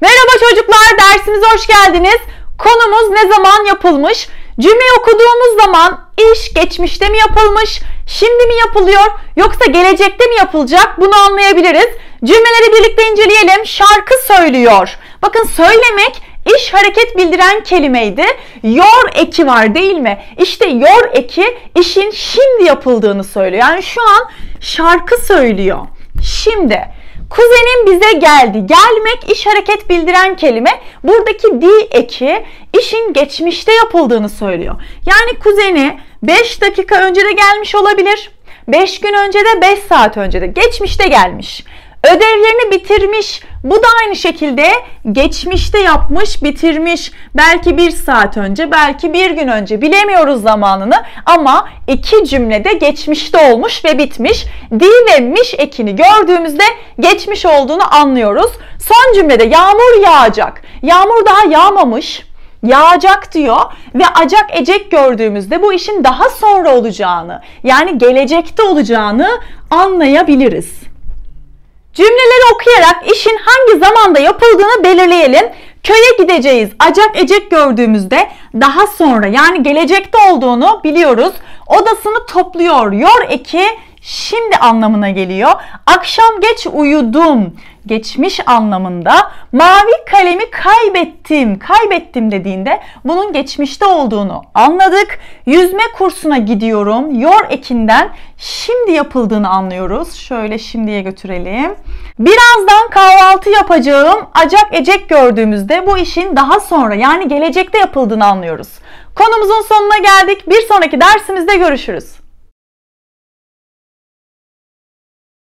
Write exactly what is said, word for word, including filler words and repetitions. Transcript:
Merhaba çocuklar, dersimize hoş geldiniz. Konumuz ne zaman yapılmış? Cümleyi okuduğumuz zaman iş geçmişte mi yapılmış, şimdi mi yapılıyor yoksa gelecekte mi yapılacak, bunu anlayabiliriz. Cümleleri birlikte inceleyelim. Şarkı söylüyor. Bakın söylemek iş hareket bildiren kelimeydi. Yor eki var değil mi? İşte yor eki işin şimdi yapıldığını söylüyor. Yani şu an şarkı söylüyor. Şimdi kuzenim bize geldi. Gelmek iş hareket bildiren kelime. Buradaki di eki işin geçmişte yapıldığını söylüyor. Yani kuzeni beş dakika önce de gelmiş olabilir. beş gün önce de, beş saat önce de. Geçmişte gelmiş. Ödevlerini bitirmiş. Bu da aynı şekilde geçmişte yapmış, bitirmiş. Belki bir saat önce, belki bir gün önce. Bilemiyoruz zamanını ama iki cümlede geçmişte olmuş ve bitmiş. Di ve miş ekini gördüğümüzde geçmiş olduğunu anlıyoruz. Son cümlede yağmur yağacak. Yağmur daha yağmamış. Yağacak diyor ve acak ecek gördüğümüzde bu işin daha sonra olacağını, yani gelecekte olacağını anlayabiliriz. Cümleleri okuyarak işin hangi zamanda yapıldığını belirleyelim. Köye gideceğiz. Acak ecek gördüğümüzde daha sonra, yani gelecekte olduğunu biliyoruz. Odasını topluyor. Yor eki şimdi anlamına geliyor. Akşam geç uyudum. Geçmiş anlamında. Mavi kalemi kaybettim. Kaybettim dediğinde bunun geçmişte olduğunu anladık. Yüzme kursuna gidiyorum. Yor ekinden şimdi yapıldığını anlıyoruz. Şöyle şimdiye götürelim. Birazdan kahvaltı yapacağım. Acak ecek gördüğümüzde bu işin daha sonra, yani gelecekte yapıldığını anlıyoruz. Konumuzun sonuna geldik. Bir sonraki dersimizde görüşürüz.